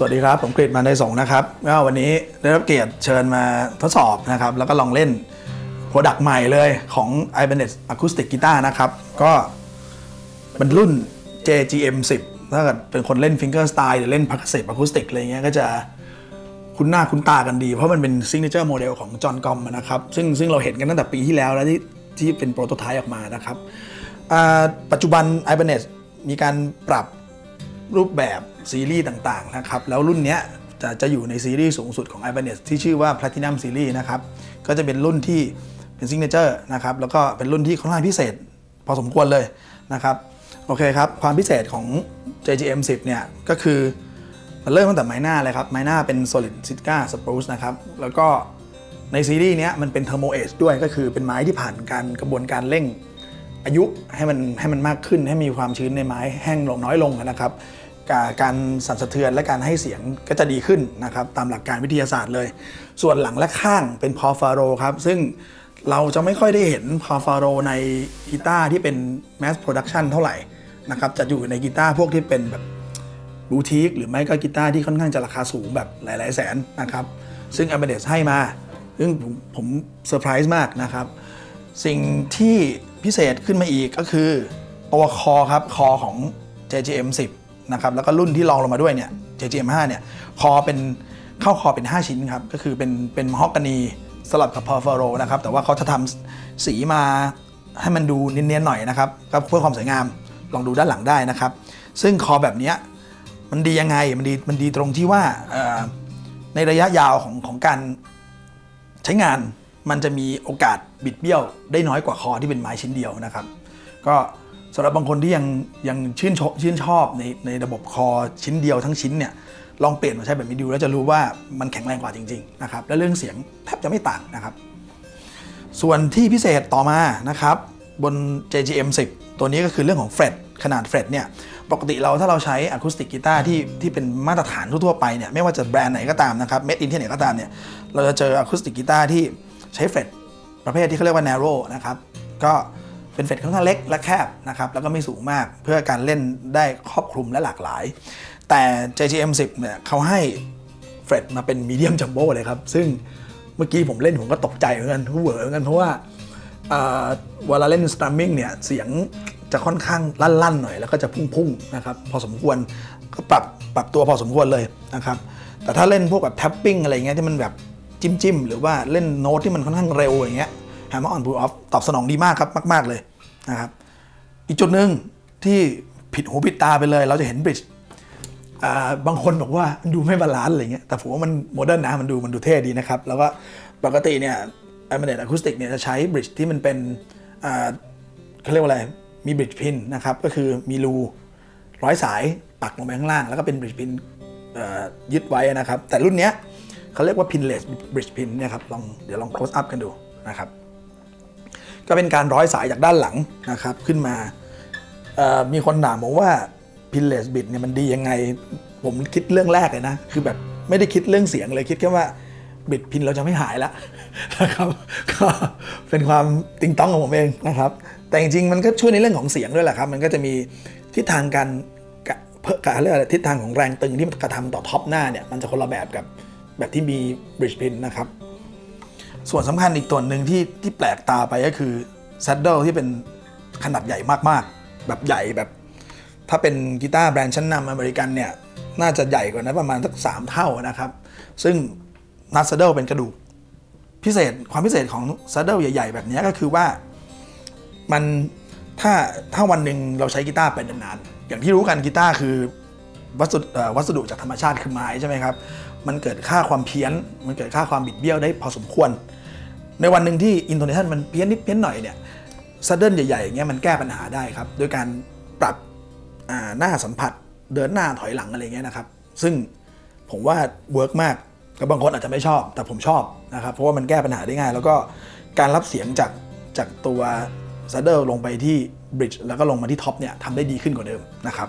วัสดีครับผมกฤษมาในสงนะครับก็วันนี้ได้รับเกียรติเชิญมาทดสอบนะครับแล้วก็ลองเล่นโปรดักต์ใหม่เลยของ Ibanez Acoustic Guitar นะครับก็เป็นรุ่น JGM 10ถ้าเกิดเป็นคนเล่น Fingerstyle หรือเล่น Percussive Acoustic อะไรเงี้ยก็จะคุ้นหน้าคุ้นตากันดีเพราะมันเป็น Signature Model ของจอห์นกอมนะครับซึ่งเราเห็นกันตั้งแต่ปีที่แล้วที่เป็นโปรโตไทป์ออกมานะครับปัจจุบัน Ibanez มีการปรับรูปแบบซีรีส์ต่างๆนะครับแล้วรุ่นนี้จะอยู่ในซีรีส์สูงสุดของ Ibanez ที่ชื่อว่า Platinum Series นะครับก็จะเป็นรุ่นที่เป็น Signature นะครับแล้วก็เป็นรุ่นที่ค่อนข้างพิเศษพอสมควรเลยนะครับโอเคครับความพิเศษของ JGM 10เนี่ยก็คือมันเริ่มตั้งแต่ไม้หน้าเลยครับไม้หน้าเป็น Solid Sitka Spruce นะครับแล้วก็ในซีรีส์นี้มันเป็น Thermo Age ด้วยก็คือเป็นไม้ที่ผ่านกระบวนการเร่งอายุให้มันมากขึ้นให้มีความชื้นในไม้แห้งลงน้อยลงนะครับการสั่นสะเทือนและการให้เสียงก็จะดีขึ้นนะครับตามหลักการวิทยาศาสตร์เลยส่วนหลังและข้างเป็นพอฟาโรครับซึ่งเราจะไม่ค่อยได้เห็นพอฟาโรในกีตาร์ที่เป็น mass production เท่าไหร่นะครับจะอยู่ในกีตาร์พวกที่เป็นแบบบูติกหรือไม่ก็กีตาร์ที่ค่อนข้างจะราคาสูงแบบหลายๆแสนนะครับซึ่ง Ibanez ให้มาซึ่งผมเซอร์ไพรส์มากนะครับสิ่งที่พิเศษขึ้นมาอีกก็คือตัวคอครับคอของ JGM 10นะครับแล้วก็รุ่นที่รองลงมาด้วยเนี่ย JGM 5เนี่ยคอเป็นเข้าคอเป็น5ชิ้นครับก็คือเป็นมะฮอกกานีสลับกับพอฟาโรนะครับแต่ว่าเขาจะทำสีมาให้มันดูเนียนๆหน่อยนะครับก็เพื่อความสวยงามลองดูด้านหลังได้นะครับซึ่งคอแบบนี้มันดียังไงมันดีตรงที่ว่าในระยะยาวของการใช้งานมันจะมีโอกาสบิดเบี้ยวได้น้อยกว่าคอที่เป็นไม้ชิ้นเดียวนะครับก็สำหรับบางคนที่ยังชื่นชอบในระบบคอชิ้นเดียวทั้งชิ้นเนี่ยลองเปลี่ยนมาใช้แบบนี้ดูแล้วจะรู้ว่ามันแข็งแรงกว่าจริงๆนะครับและเรื่องเสียงแทบจะไม่ต่างนะครับส่วนที่พิเศษต่อมานะครับบน JGM 10ตัวนี้ก็คือเรื่องของเฟรตขนาดเฟรตเนี่ยปกติถ้าเราใช้อะคูสติกกีตาร์ที่เป็นมาตรฐานทั่วไปเนี่ยไม่ว่าจะแบรนด์ไหนก็ตามนะครับเมดอินที่ไหนก็ตามเนี่ยเราจะเจออะคูสติกกีตาร์ที่ใช้เฟรตประเภทที่เขาเรียกว่า narrow นะครับก็เป็นเฟรตค่อนข้างเล็กและแคบนะครับแล้วก็ไม่สูงมากเพื่อการเล่นได้ครอบคลุมและหลากหลายแต่ JGM 10เนี่ยเขาให้เฟรตมาเป็นมีเดียมจัมโบ้เลยครับซึ่งเมื่อกี้ผมเล่นผมก็ตกใจเหมือนกันเหวอเหมือนกันเพราะว่าเวลาเล่นสตรัมมิ่งเนี่ยเสียงจะค่อนข้างลั่นๆหน่อยแล้วก็จะพุ่งๆนะครับพอสมควรก็ปรับตัวพอสมควรเลยนะครับแต่ถ้าเล่นพวกแบบแท็ปปิ้งอะไรเงี้ยที่มันแบบจิ้มหรือว่าเล่นโน้ตที่มันค่อนข้างเร็วอย่างเงี้ยHammer on Pull Off ตอบสนองดีมากครับมากๆเลยนะครับอีกจุดหนึ่งที่ผิดหูผิดตาไปเลยเราจะเห็นบริดจ์บางคนบอกว่ามันดูไม่บาลานซ์อะไรเงี้ยแต่ผมว่ามันโมเดิร์นนะมันดูเท่ดีนะครับแล้วก็ปกติเนี่ย Ibanez Acoustic เนี่ยจะใช้บริดจ์ที่มันเป็นเขาเรียกว่าอะไรมีบริดจ์พินนะครับก็คือมีรูร้อยสายปักลงไปข้างล่างแล้วก็เป็นบริดจ์พินยึดไว้นะครับแต่รุ่นนี้เขาเรียกว่า pinless bridge pin เนี่ยครับเดี๋ยวลอง close up กันดูนะครับก็เป็นการร้อยสายจากด้านหลังนะครับขึ้นมามีคนถามผมว่า pinless bridge เนี่ยมันดียังไงผมคิดเรื่องแรกเลยนะคือแบบไม่ได้คิดเรื่องเสียงเลยคิดแค่ว่าบิดพินเราจะไม่หายแล้วนะครับก็เป็นความติงต้องของผมเองนะครับแต่จริงๆมันก็ช่วยในเรื่องของเสียงด้วยแหละครับมันก็จะมีทิศทางการเรียกอะไรทิศทางของแรงตึงที่มันกระทำต่อท็อปหน้าเนี่ยมันจะคนละแบบกับแบบที่มี bridge pin นะครับส่วนสำคัญอีกตัวหนึ่งที่แปลกตาไปก็คือ saddle ที่เป็นขนาดใหญ่มากๆแบบใหญ่แบบถ้าเป็นกีตาร์แบรนด์ชั้นนำอเมริกันเนี่ยน่าจะใหญ่กว่านั้นประมาณสัก3 เท่านะครับซึ่งนัท saddle เป็นกระดูกความพิเศษของ saddle ใหญ่ๆแบบนี้ก็คือว่ามันถ้าวันหนึ่งเราใช้กีตาร์ไปนานๆอย่างที่รู้กันกีตาร์คือวัสดุจากธรรมชาติคือไม้ใช่ไหมครับมันเกิดค่าความเพี้ยนมันเกิดค่าความบิดเบี้ยวได้พอสมควรในวันหนึ่งที่อินโทเนชันมันเพี้ยนนิดเพี้ยนหน่อยเนี่ยซัดเดิลใหญ่ๆอย่างเงี้ยมันแก้ปัญหาได้ครับโดยการปรับหน้าสัมผัสเดินหน้าถอยหลังอะไรเงี้ยนะครับซึ่งผมว่าเวิร์กมากกับบางคนอาจจะไม่ชอบแต่ผมชอบนะครับเพราะว่ามันแก้ปัญหาได้ง่ายแล้วก็การรับเสียงจากตัวซัดเดิลลงไปที่บริดจ์แล้วก็ลงมาที่ท็อปเนี่ยทำได้ดีขึ้นกว่าเดิมนะครับ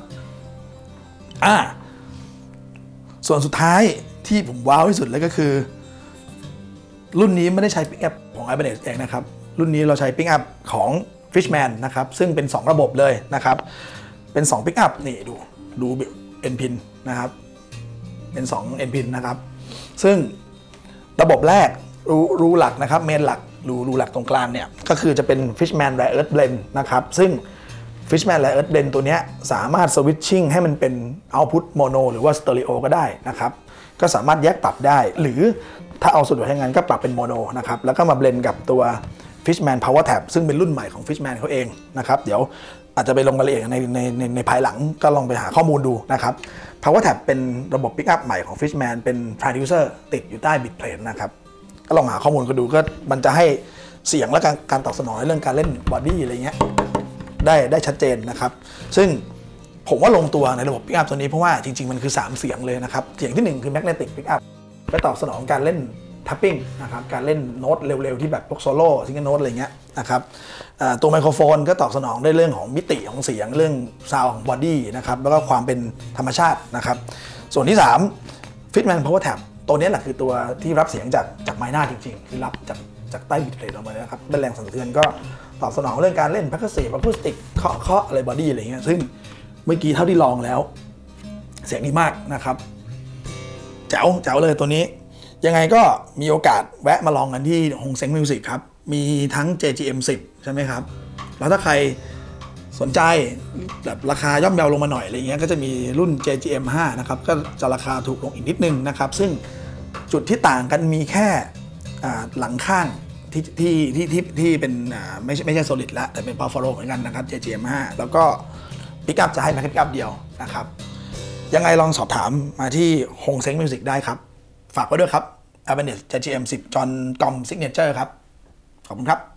ส่วนสุดท้ายที่ผมว้าวที่สุดเลยก็คือรุ่นนี้ไม่ได้ใช้ปิกอัพของ Ibanez เองนะครับรุ่นนี้เราใช้ปิกอัพของ Fishman นะครับซึ่งเป็น2ระบบเลยนะครับเป็น2ปิกอัพนี่ดู N pin นะครับเป็น2 NPin นะครับซึ่งระบบแรกรูหลักนะครับเมนหลักรูหลักตรงกลางเนี่ยก็คือจะเป็น Fishman Rare Earth Blend นะครับซึ่ง Fishman Rare Earth Blend ตัวนี้สามารถ switching ให้มันเป็น output mono หรือว่า stereo ก็ได้นะครับก็สามารถแยกปรับได้หรือถ้าเอาสะดวกใช้งานก็ปรับเป็นโมโนนะครับแล้วก็มาเบลนกับตัว Fishman Power Tab ซึ่งเป็นรุ่นใหม่ของ Fishman เขาเองนะครับเดี๋ยวอาจจะไปลงรายละเอียดในภายหลังก็ลองไปหาข้อมูลดูนะครับ Power Tab เป็นระบบ Pickup ใหม่ของ Fishman เป็น Transducer ติดอยู่ใต้ Bit Plate นะครับก็ลองหาข้อมูลกันดูก็มันจะให้เสียงและการตอบสนองในเรื่องการเล่นบอดี้อะไรเงี้ยได้ชัดเจนนะครับซึ่งผมว่าลงตัวในระบบ Pickup ตัวนี้เพราะว่าจริงๆมันคือ3เสียงเลยนะครับเสียงที่1คือ Magnetic Pickup ไปตอบสนองการเล่น tapping นะครับการเล่นโน้ตเร็วๆที่แบบพวกโซโล่ซิงเกิลโน้ตอะไรเงี้ยนะครับตัวไมโครโฟนก็ตอบสนองได้เรื่องของมิติของเสียงเรื่องซาวด์ของบอดี้นะครับแล้วก็ความเป็นธรรมชาตินะครับส่วนที่3 Fishman Power Tab ตัวนี้แหละคือตัวที่รับเสียงจากไมค์หน้าจริงๆคือรับจากใต้บิตเพลทออกมาเลยนะครับเป็นแรงสั่นสะเทือนก็ตอบสนองเรื่องการเล่นพักเสียงอะคูสติกเคาะอะไรบอดี้อะไรเงี้ยซึ่งเมื่อกี้เท่าที่ลองแล้วเสียงดีมากนะครับแจ๋วเลยตัวนี้ยังไงก็มีโอกาสแวะมาลองกันที่ฮงเซ็งมิวสิกครับมีทั้ง JGM 10 ใช่ไหมครับแล้วถ้าใครสนใจแบบราคาย่อมเยาลงมาหน่อยอะไรเงี้ยก็จะมีรุ่น JGM 5 นะครับก็จะราคาถูกลงอีกนิดนึงนะครับซึ่งจุดที่ต่างกันมีแค่หลังข้างที่เป็นไม่ใช่ solid แล้วแต่เป็น Buffalo เหมือนกันนะครับ JGM 5 แล้วก็ปิกอัพจะให้มาแค่ปิกอัพเดียวนะครับยังไงลองสอบถามมาที่ฮงเซ็งมิวสิกได้ครับฝากไว้ด้วยครับ Ibanez JGM 10 John Gom Signature ครับขอบคุณครับ